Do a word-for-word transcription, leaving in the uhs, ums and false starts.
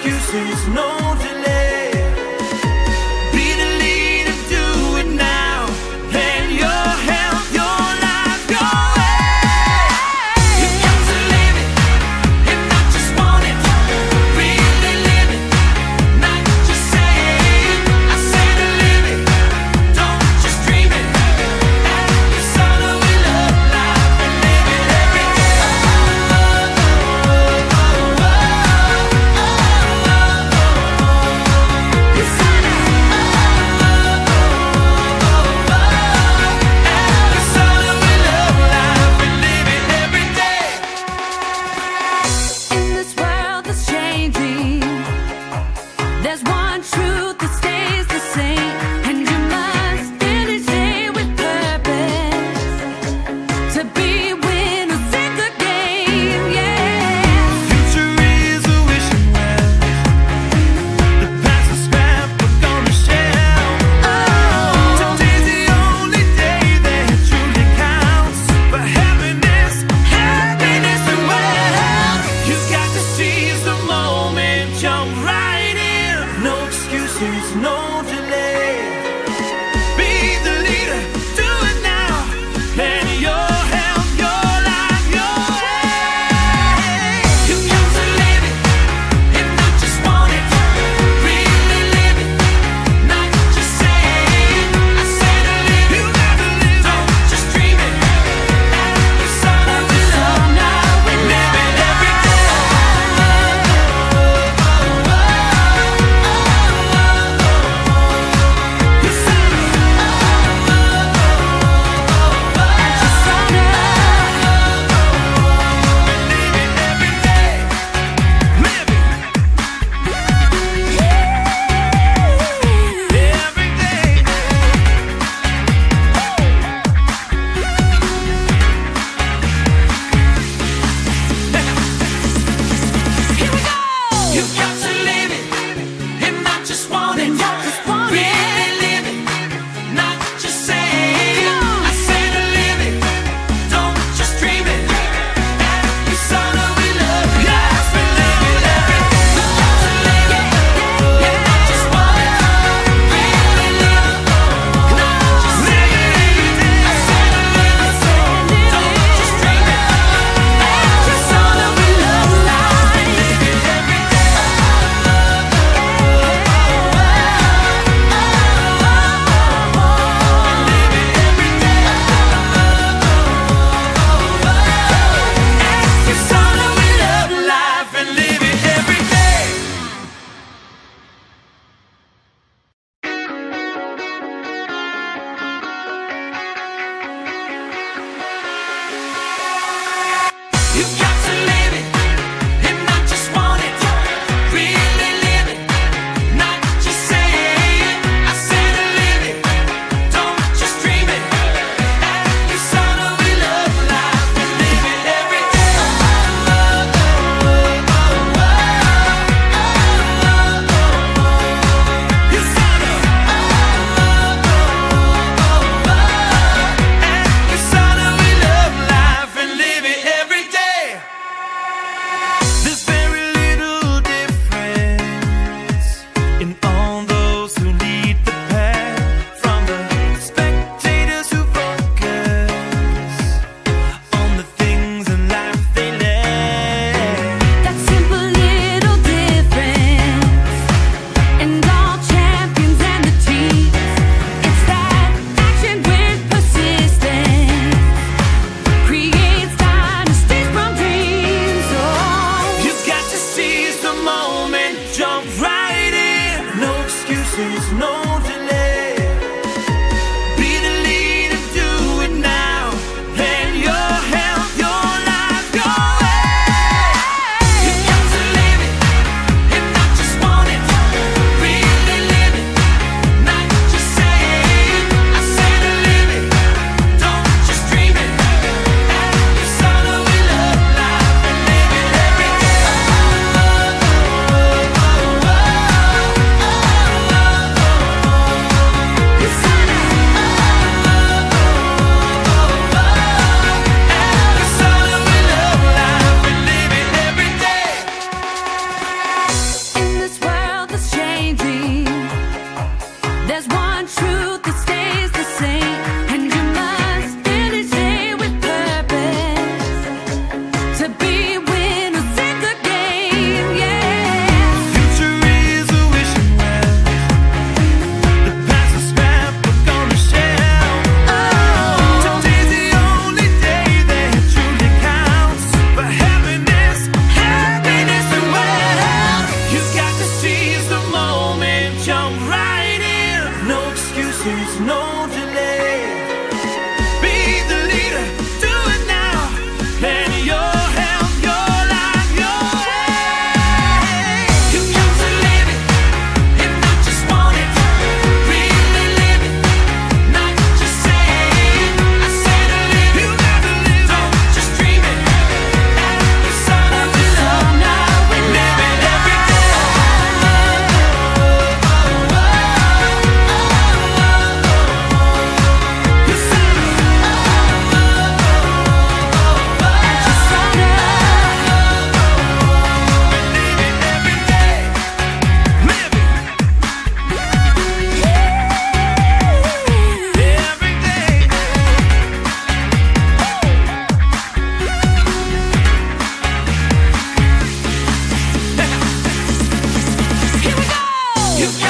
excuses, no delay. Be the leader, do it now. Plan your health, your life, your way. You've got to live it and not just want it. Really live it, not just say it. I say to live it, don't just dream it. At the sun of we love life and live it every day. In this world that's changing, there's one truth that stays the same, and you must finish it with purpose to be winners in the game. Yeah. Future is a wishing well. The past is scrap we're gonna share. Today's the only day that truly counts for happiness, happiness and wealth. You've got to seize the moment, jump right in. No excuses, no delay. Be the leader, do it now. Plan your health, your life, your way. You've got to live it and not just want it. Really live it, not just say it. I say to live it, you gotta live it. Don't just dream it. At the sun of we love now, we live it every day. The sun of You've got to live it and not just want it. Really live it, not just say it. I say to live it, don't just dream it. At the sun of we love life and live it every day. You've got to live it and not just want it. Really live it, not just say it. I say to live it, don't just dream it. At the sun of we love life and live it every day. You've got to live it and not just want it. Really live it, not just say it. I say to live it, don't just dream it. At the sun of we love life and live it every day. The sun of At the sun of we love life and live it every day. There's very little difference in all those who lead the path, from the spectators who focus on the things in life they lack. That simple little difference, and all champions and the teams. It's that action with persistence creates dynasties from dreams. Oh, You've got to seize the moment, jump right in. No excuses, no delay. Be the leader, do it now. Plan your health, your life, your way. You've got to live it and not just want it. Really live it, not just say it. I say to live it, don't just dream it. At the sun of we love life and live it every day. there's no delay. Be the leader, do it now. Let your help, your life, your way. You got to live it, and not just want it. Really live it, not just say it. I said to live it, you got to live it. Don't just dream it. At the sun of the sun, now we live it every day. You